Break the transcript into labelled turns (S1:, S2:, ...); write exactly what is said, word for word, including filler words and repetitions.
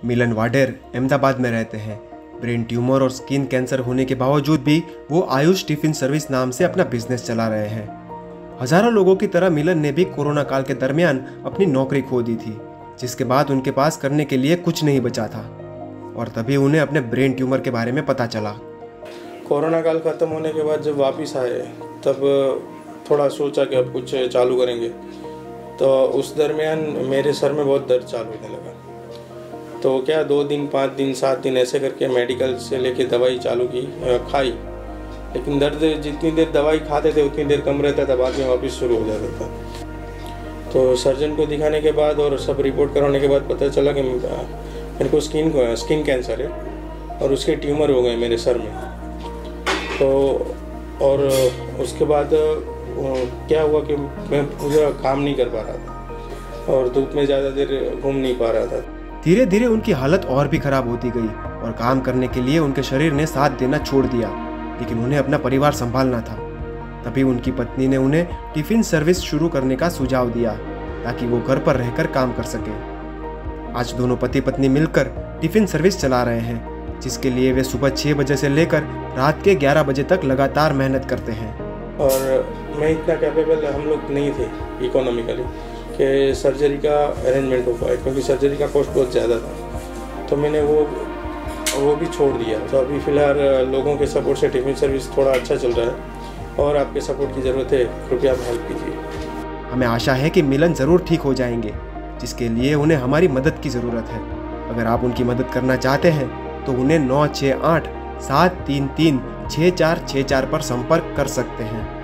S1: मिलन वाडेर अहमदाबाद में रहते हैं। ब्रेन ट्यूमर और स्किन कैंसर होने के बावजूद भी वो आयुष टिफिन सर्विस नाम से अपना बिजनेस चला रहे हैं। हजारों लोगों की तरह मिलन ने भी कोरोना काल के दरमियान अपनी नौकरी खो दी थी, जिसके बाद उनके पास करने के लिए कुछ नहीं बचा था और तभी उन्हें अपने ब्रेन ट्यूमर के बारे में पता चला।
S2: कोरोना काल खत्म होने के बाद जब वापस आए तब थोड़ा सोचा कि अब कुछ चालू करेंगे, तो उस दरमियान मेरे सर में बहुत दर्द चालू होने लगा। तो क्या दो दिन पाँच दिन सात दिन ऐसे करके मेडिकल से लेके दवाई चालू की, खाई, लेकिन दर्द जितनी देर दवाई खाते थे उतनी देर कम रहता था, बाद में वापस शुरू हो जाता था। तो सर्जन को दिखाने के बाद और सब रिपोर्ट करवाने के बाद पता चला कि मेरे को स्किन को स्किन कैंसर है और उसके ट्यूमर हो गए मेरे सर में। तो और उसके बाद क्या हुआ कि मैं पूरा काम नहीं कर पा रहा था और धूप में ज़्यादा देर घूम नहीं पा रहा था।
S1: धीरे धीरे उनकी हालत और भी खराब होती गई और काम करने के लिए उनके शरीर ने साथ देना छोड़ दिया, लेकिन उन्हें अपना परिवार संभालना था। तभी उनकी पत्नी ने उन्हें टिफिन सर्विस शुरू करने का सुझाव दिया ताकि वो घर पर रहकर काम कर सके। आज दोनों पति पत्नी मिलकर टिफिन सर्विस चला रहे हैं, जिसके लिए वे सुबह छः बजे से लेकर रात के ग्यारह बजे तक लगातार मेहनत करते हैं।
S2: और मैं इतना कैपेबल हम लोग नहीं थे इकोनॉमिकली कि सर्जरी का अरेंजमेंट हो पाए, क्योंकि सर्जरी का कॉस्ट बहुत ज़्यादा था। तो मैंने वो वो भी छोड़ दिया। तो अभी फ़िलहाल लोगों के सपोर्ट से टिफिन सर्विस थोड़ा अच्छा चल रहा है और आपके सपोर्ट की ज़रूरत है, कृपया हेल्प कीजिए।
S1: हमें आशा है कि मिलन ज़रूर ठीक हो जाएंगे, जिसके लिए उन्हें हमारी मदद की ज़रूरत है। अगर आप उनकी मदद करना चाहते हैं तो उन्हें नौ छः आठ सात तीन तीन छः चार छः चार पर संपर्क कर सकते हैं।